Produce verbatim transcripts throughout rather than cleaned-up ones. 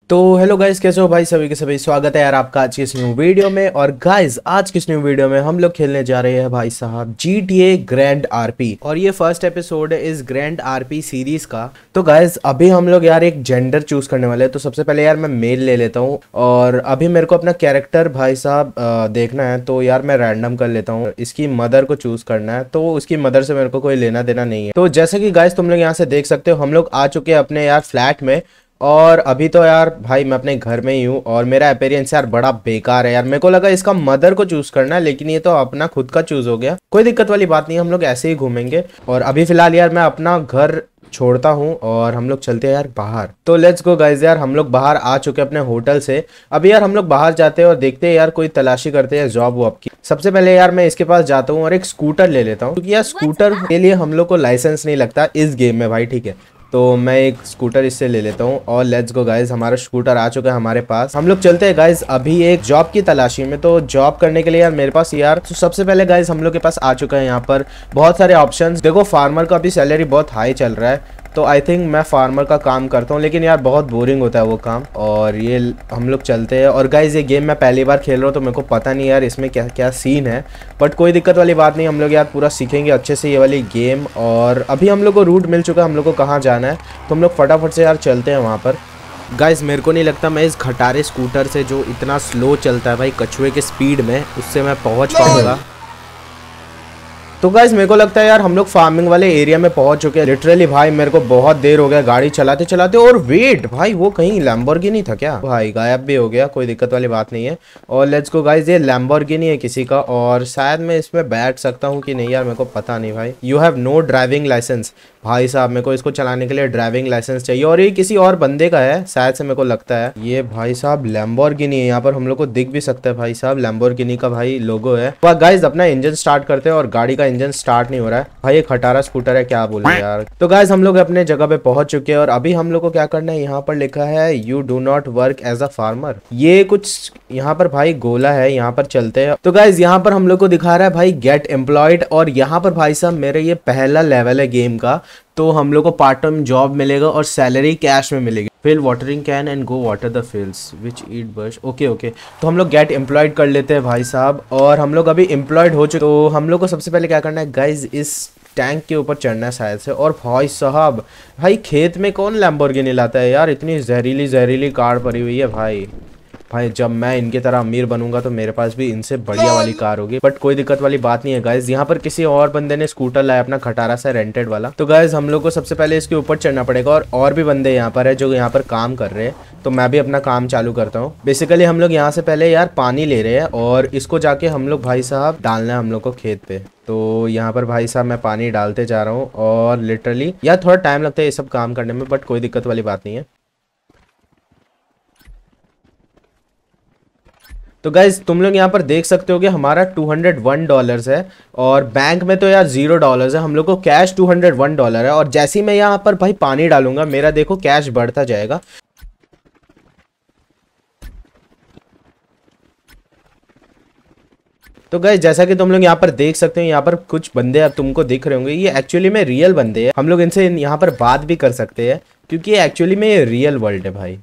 तो hello guys, कैसे हो भाई? सभी के सभी स्वागत है यार आपका आज की इस न्यू वीडियो में। और गाइस आज की इस न्यू वीडियो में हम लोग खेलने जा रहे हैं भाई साहब G T A grand RP. और ये फर्स्ट एपिसोड है इस ग्रैंड आरपी सीरीज का। तो गाइस अभी हम लोग यार एक जेंडर चूज करने वाले हैं। तो सबसे पहले यार मैं मेल ले लेता हूँ और अभी मेरे को अपना कैरेक्टर भाई साहब देखना है। तो यार मैं रैंडम कर लेता हूँ। इसकी मदर को चूज करना है, तो उसकी मदर से मेरे को कोई लेना देना नहीं है। तो जैसे कि गाइस तुम लोग यहाँ से देख सकते हो, हम लोग आ चुके हैं अपने यार फ्लैट में। और अभी तो यार भाई मैं अपने घर में ही हूँ और मेरा अपीयरेंस यार बड़ा बेकार है यार। मेरे को लगा इसका मदर को चूज करना है, लेकिन ये तो अपना खुद का चूज हो गया। कोई दिक्कत वाली बात नहीं है, हम लोग ऐसे ही घूमेंगे। और अभी फिलहाल यार मैं अपना घर छोड़ता हूँ और हम लोग चलते हैं यार बाहर। तो लेट्स गो गाइज। यार हम लोग बाहर आ चुके हैं अपने होटल से। अभी यार हम लोग बाहर जाते हैं और देखते हैं यार कोई तलाशी करते हैं जॉब वॉब की। सबसे पहले यार मैं इसके पास जाता हूँ और एक स्कूटर ले लेता हूँ, क्योंकि यार स्कूटर के लिए हम लोग को लाइसेंस नहीं लगता इस गेम में भाई, ठीक है। तो मैं एक स्कूटर इससे ले लेता हूँ और लेट्स गो गाइज। हमारा स्कूटर आ चुका है हमारे पास। हम लोग चलते हैं गाइज अभी एक जॉब की तलाशी में। तो जॉब करने के लिए यार मेरे पास यार तो सबसे पहले गाइज हम लोग के पास आ चुका है यहाँ पर बहुत सारे ऑप्शंस। देखो फार्मर का भी सैलरी बहुत हाई चल रहा है, तो आई थिंक मैं फार्मर का काम करता हूँ, लेकिन यार बहुत बोरिंग होता है वो काम। और ये हम लोग चलते हैं। और गाइज ये गेम मैं पहली बार खेल रहा हूँ, तो मेरे को पता नहीं यार इसमें क्या क्या सीन है, बट कोई दिक्कत वाली बात नहीं। हम लोग यार पूरा सीखेंगे अच्छे से ये वाली गेम। और अभी हम लोग को रूट मिल चुका है, हम लोग को कहाँ जाना है, तो हम लोग फटाफट से यार चलते हैं वहाँ पर। गाइज मेरे को नहीं लगता मैं इस खटारे स्कूटर से, जो इतना स्लो चलता है भाई कछुए के स्पीड में, उससे मैं पहुँच पाऊँगा। तो गाइज मेरे को लगता है यार हम लोग फार्मिंग वाले एरिया में पहुंच चुके हैं। लिटरली भाई मेरे को बहुत देर हो गया गाड़ी चलाते चलाते। और वेट भाई, वो कहीं लैम्बोर्गिनी था क्या? भाई गायब भी हो गया, कोई दिक्कत वाली बात नहीं है। और लेट्स गो गाइज, ये लैम्बोर्गिनी है किसी का, और शायद मैं इसमें बैठ सकता हूँ कि नहीं यार मेरे को पता नहीं भाई। You have no driving licence. भाई साहब मेरे को इसको चलाने के लिए ड्राइविंग लाइसेंस चाहिए, और ये किसी और बंदे का है शायद से, मेरे को लगता है। ये भाई साहब लैम्बोर्गिनी है, यहाँ पर हम लोग को दिख भी सकता है भाई साहब लैम्बोर्गिनी का भाई लोगो है। तो गाइज अपना इंजन स्टार्ट करते हैं, और गाड़ी का इंजन स्टार्ट नहीं हो रहा है भाई। एक खटारा स्कूटर है, क्या बोले यार। तो गाइज हम लोग अपने जगह पे पहुंच चुके हैं, और अभी हम लोग को क्या करना है, यहाँ पर लिखा है you do not work as a farmer. ये कुछ यहाँ पर भाई गोला है, यहाँ पर चलते हैं। तो गाइज यहाँ पर हम लोग को दिखा रहा है भाई गेट एम्प्लॉयड, और यहाँ पर भाई साहब मेरे ये पहला लेवल है गेम का। तो हम लोग को पार्ट टाइम जॉब मिलेगा और सैलरी कैश में मिलेगी। Fill watering can and go water the fields which eat birds. Okay okay, तो हम लोग गेट एम्प्लॉयड कर लेते हैं भाई साहब। और हम लोग अभी एम्प्लॉयड हो चुके। तो हम लोग को सबसे पहले क्या करना है गाइज, इस टैंक के ऊपर चढ़ना है शायद से। और भाई साहब भाई खेत में कौन लैम्बोर्गिनी लाता है यार, इतनी जहरीली जहरीली कार पड़ी हुई है भाई। भाई जब मैं इनकी तरह अमीर बनूंगा तो मेरे पास भी इनसे बढ़िया वाली कार होगी। बट कोई दिक्कत वाली बात नहीं है गाइज। यहाँ पर किसी और बंदे ने स्कूटर लाया अपना खटारा सा रेंटेड वाला। तो गाइज हम लोग को सबसे पहले इसके ऊपर चढ़ना पड़ेगा, और और भी बंदे यहाँ पर है जो यहाँ पर काम कर रहे हैं। तो मैं भी अपना काम चालू करता हूँ। बेसिकली हम लोग यहाँ से पहले यार पानी ले रहे हैं, और इसको जाके हम लोग भाई साहब डालना है हम लोग को खेत पे। तो यहाँ पर भाई साहब मैं पानी डालते जा रहा हूँ, और लिटरली यार थोड़ा टाइम लगता है ये सब काम करने में, बट कोई दिक्कत वाली बात नहीं है। तो गाइज तुम लोग यहाँ पर देख सकते हो कि हमारा टू हंड्रेड वन डॉलर्स है, और बैंक में तो यार जीरो डॉलर्स है। हम लोग को cash two hundred one dollar है, और जैसे ही मैं यहाँ पर भाई पानी डालूंगा मेरा देखो कैश बढ़ता जाएगा। तो गाइज जैसा कि तुम लोग यहाँ पर देख सकते हो, यहाँ पर कुछ बंदे अब तुमको दिख रहे होंगे, ये एक्चुअली में रियल बंदे हैं। हम लोग इनसे यहाँ पर बात भी कर सकते हैं, क्योंकि ये एक्चुअली में ये रियल वर्ल्ड है भाई।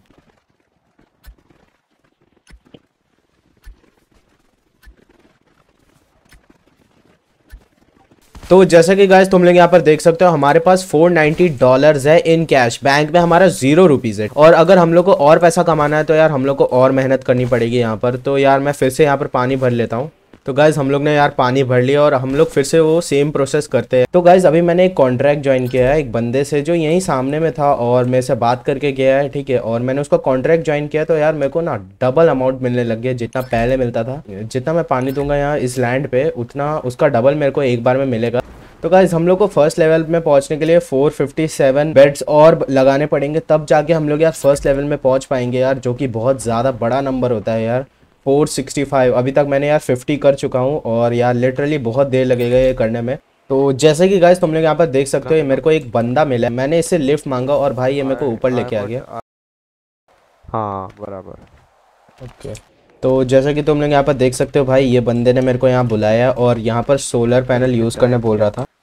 तो जैसा कि गाइस तुम लोग यहाँ पर देख सकते हो, हमारे पास फोर नाइंटी डॉलर्स है इन कैश। बैंक में हमारा जीरो रुपीज है। और अगर हम लोग को और पैसा कमाना है तो यार हम लोग को और मेहनत करनी पड़ेगी यहाँ पर। तो यार मैं फिर से यहाँ पर पानी भर लेता हूँ। तो गाइज हम लोग ने यार पानी भर लिया, और हम लोग फिर से वो सेम प्रोसेस करते हैं। तो गाइज अभी मैंने एक कॉन्ट्रैक्ट ज्वाइन किया है एक बंदे से जो यहीं सामने में था, और मेरे से बात करके गया है, ठीक है। और मैंने उसका कॉन्ट्रैक्ट ज्वाइन किया, तो यार मेरे को ना डबल अमाउंट मिलने लग गया जितना पहले मिलता था। जितना मैं पानी दूंगा यहाँ इस लैंड पे, उतना उसका डबल मेरे को एक बार में मिलेगा। तो गाइज हम लोग को फर्स्ट लेवल में पहुंचने के लिए फोर फिफ्टी सेवन बेड्स और लगाने पड़ेंगे, तब जाके हम लोग यार फर्स्ट लेवल में पहुंच पाएंगे यार, जो कि बहुत ज़्यादा बड़ा नंबर होता है यार। फोर सिक्सटी फाइव अभी तक मैंने यार फिफ्टी कर चुका हूँ, और यार लिटरली बहुत देर लगेगा ये करने में। तो जैसे कि गाइस तुम लोग यहाँ पर देख सकते हो, मेरे को एक बंदा मिला है, मैंने इससे लिफ्ट मांगा, और भाई ये मेरे को ऊपर लेके आ गया। हाँ बराबर। ओके, तो जैसा कि तुम लोग यहाँ पर देख सकते हो भाई, ये बंदे ने मेरे को यहाँ बुलाया, और यहाँ पर सोलर पैनल यूज़ करने बोल रहा था।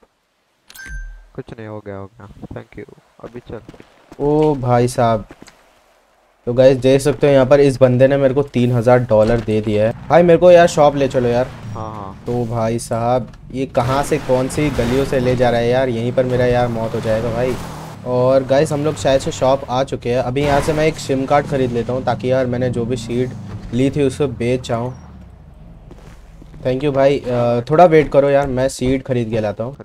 कुछ नहीं, हो गया हो गया, थैंक यू। अभी चल। ओ भाई साहब तो गाइस देख सकते हो यहाँ पर इस बंदे ने मेरे को तीन हजार डॉलर दे दिया है। भाई मेरे को यार शॉप ले चलो यार। हाँ हाँ। तो भाई साहब ये कहाँ से कौन सी गलियों से ले जा रहा है यार, यहीं पर मेरा यार मौत हो जाएगा भाई। और गाइस हम लोग शायद से शॉप आ चुके हैं। अभी यहाँ से मैं एक सिम कार्ड ख़रीद लेता हूँ ताकि यार मैंने जो भी सीट ली थी उसको बेच जाऊँ। थैंक यू भाई। थोड़ा वेट करो यार, मैं सीट खरीद के लाता हूँ।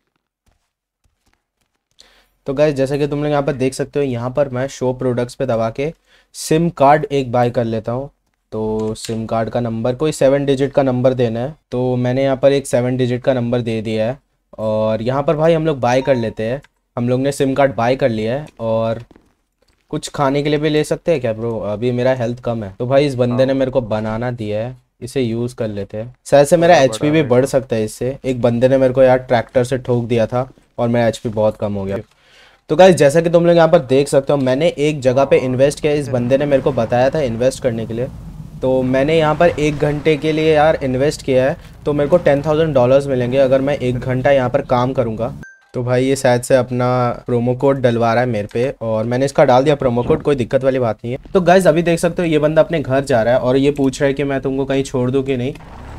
तो गाइस जैसे कि तुम लोग यहाँ पर देख सकते हो, यहाँ पर मैं शो प्रोडक्ट्स पे दबा के सिम कार्ड एक बाय कर लेता हूँ। तो सिम कार्ड का नंबर कोई सेवन डिजिट का नंबर देना है, तो मैंने यहाँ पर एक सेवन डिजिट का नंबर दे दिया है। और यहाँ पर भाई हम लोग बाय कर लेते हैं। हम लोग ने सिम कार्ड बाय कर लिया है। और कुछ खाने के लिए भी ले सकते हैं क्या ब्रो? अभी मेरा हेल्थ कम है। तो भाई इस बंदे ने मेरे को बनाना दिया है, इसे यूज़ कर लेते हैं। शायद से मेरा एचपी भी बढ़ सकता है इससे। एक बंदे ने मेरे को यार ट्रैक्टर से ठोक दिया था और मेरा एचपी बहुत कम हो गया। तो गाइस जैसा कि तुम लोग यहाँ पर देख सकते हो, मैंने एक जगह पे इन्वेस्ट किया। इस बंदे ने मेरे को बताया था इन्वेस्ट करने के लिए, तो मैंने यहाँ पर एक घंटे के लिए यार इन्वेस्ट किया है। तो मेरे को टेन थाउजेंड डॉलर्स मिलेंगे अगर मैं एक घंटा यहाँ पर काम करूँगा। तो भाई ये शायद से अपना प्रोमो कोड डलवा रहा है मेरे पे, और मैंने इसका डाल दिया प्रोमो कोड, कोई दिक्कत वाली बात नहीं है। तो गाइस अभी देख सकते हो ये बंदा अपने घर जा रहा है और ये पूछ रहा है कि मैं तुमको कहीं छोड़ दूँ कि नहीं।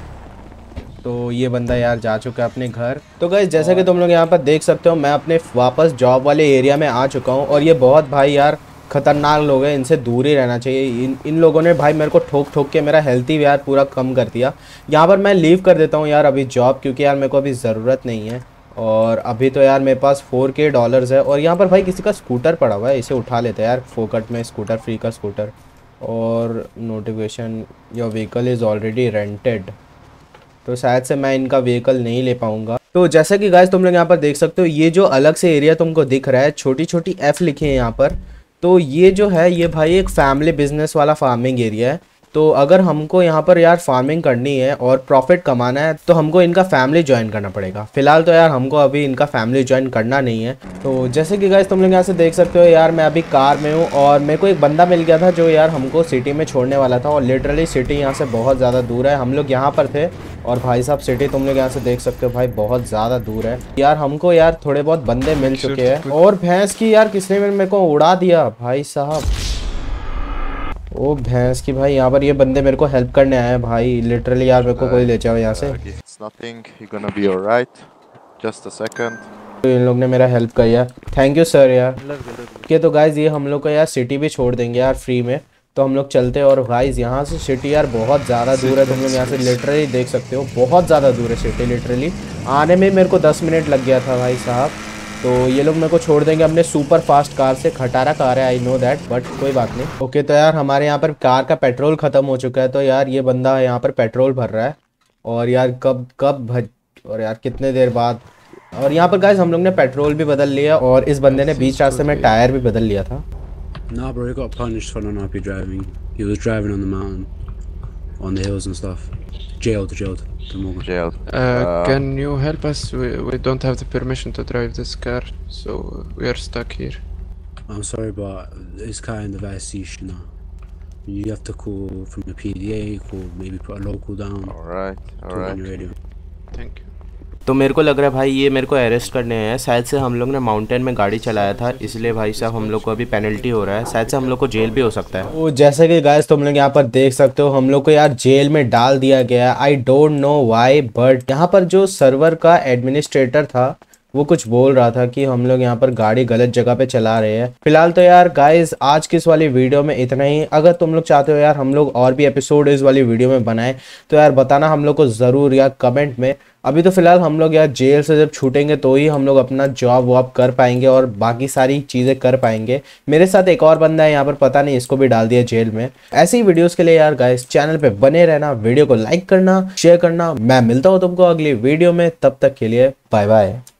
तो ये बंदा यार जा चुका है अपने घर। तो गाइस जैसा कि तुम लोग यहाँ पर देख सकते हो, मैं अपने वापस जॉब वाले एरिया में आ चुका हूँ। और ये बहुत भाई यार खतरनाक लोग हैं, इनसे दूर ही रहना चाहिए। इन इन लोगों ने भाई मेरे को ठोक ठोक के मेरा हेल्थ ही यार पूरा कम कर दिया। यहाँ पर मैं लीव कर देता हूँ यार अभी जॉब, क्योंकि यार मेरे को अभी ज़रूरत नहीं है। और अभी तो यार मेरे पास फोर के डॉलर्स है। और यहाँ पर भाई किसी का स्कूटर पड़ा हुआ है, इसे उठा लेते हैं यार फोकट में। स्कूटर फ्री का स्कूटर। और notification your vehicle is already rented, तो शायद से मैं इनका व्हीकल नहीं ले पाऊंगा। तो जैसा कि गाइस तुम लोग यहाँ पर देख सकते हो, ये जो अलग से एरिया तुमको दिख रहा है, छोटी छोटी एफ लिखी है यहाँ पर, तो ये जो है ये भाई एक फैमिली बिजनेस वाला फार्मिंग एरिया है। तो अगर हमको यहाँ पर यार फार्मिंग करनी है और प्रॉफिट कमाना है तो हमको इनका फैमिली ज्वाइन करना पड़ेगा। फिलहाल तो यार हमको अभी इनका फैमिली ज्वाइन करना नहीं है। तो जैसे कि गाइस तुम लोग यहाँ से देख सकते हो यार, मैं अभी कार में हूँ और मेरे को एक बंदा मिल गया था जो यार हमको सिटी में छोड़ने वाला था। और लिटरली सिटी यहाँ से बहुत ज़्यादा दूर है। हम लोग यहाँ पर थे और भाई साहब सिटी तुम लोग यहाँ से देख सकते हो भाई बहुत ज़्यादा दूर है यार। हमको यार थोड़े बहुत बंदे मिल चुके हैं। और भैंस की यार किसने मेरे को उड़ा दिया भाई साहब। ओ भैंस की भाई, यहाँ पर ये बंदे मेरे को हेल्प करने आए हैं भाई। लिटरली यार मेरे को कोई ले जाओ यहाँ से। तो इन लोग ने मेरा हेल्प किया, थैंक यू सर यार। ओके तो गाइज ये हम लोग को यार सिटी भी छोड़ देंगे यार फ्री में। तो हम लोग चलते हैं। और गाइज यहाँ से सिटी यार बहुत ज़्यादा दूर है, तुम लोग यहाँ से लिटरली देख सकते हो बहुत ज़्यादा दूर है सिटी। लिटरली आने में मेरे को दस मिनट लग गया था भाई साहब। तो ये लोग मेरे को छोड़ देंगे अपने सुपर फास्ट कार से। खटारा कार है आई नो दैट, बट कोई बात नहीं। ओके तो यार हमारे यहाँ पर कार का पेट्रोल ख़त्म हो चुका है। तो यार ये बंदा यहाँ पर पेट्रोल भर रहा है। और यार कब कब भज और यार कितने देर बाद। और यहाँ पर गाइस हम लोग ने पेट्रोल भी बदल लिया और इस बंदे ने बीच रास्ते में टायर भी बदल लिया था। Nah, bro, he got punished for not happy driving. He was driving on the mountain, on the hills and stuff. Jailed, jailed. Jailed. Uh, uh, can you help us? We, we don't have the permission to drive this car, so we are stuck here. I'm sorry, but it's kind of icy, you know. You have to call from the P D A, call maybe put a local down. All right, all right. Thank you. तो मेरे को लग रहा है भाई ये मेरे को अरेस्ट करने हैं। शायद से हम लोग ने माउंटेन में गाड़ी चलाया था, इसलिए भाई साहब हम लोग को अभी पेनल्टी हो रहा है। शायद से हम लोग को जेल भी हो सकता है। तो जैसे कि गाइस तुम लोग यहाँ पर देख सकते हो, हम लोग को यार जेल में डाल दिया गया। I don't know why, but यहाँ पर जो सर्वर का एडमिनिस्ट्रेटर था वो कुछ बोल रहा था कि हम लोग यहाँ पर गाड़ी गलत जगह पे चला रहे हैं। फिलहाल तो यार गाइस आज की इस वाली वीडियो में इतना ही। अगर तुम लोग चाहते हो यार हम लोग और भी एपिसोड इस वाली वीडियो में बनाएं तो यार बताना हम लोग को ज़रूर यार कमेंट में। अभी तो फिलहाल हम लोग यार जेल से जब छूटेंगे तो ही हम लोग अपना जॉब वॉब कर पाएंगे और बाकी सारी चीज़ें कर पाएंगे। मेरे साथ एक और बंदा है यहाँ पर, पता नहीं इसको भी डाल दिया जेल में। ऐसी ही वीडियोस के लिए यार गाइस चैनल पे बने रहना, वीडियो को लाइक करना, शेयर करना। मैं मिलता हूँ तुमको अगली वीडियो में, तब तक के लिए बाय बाय।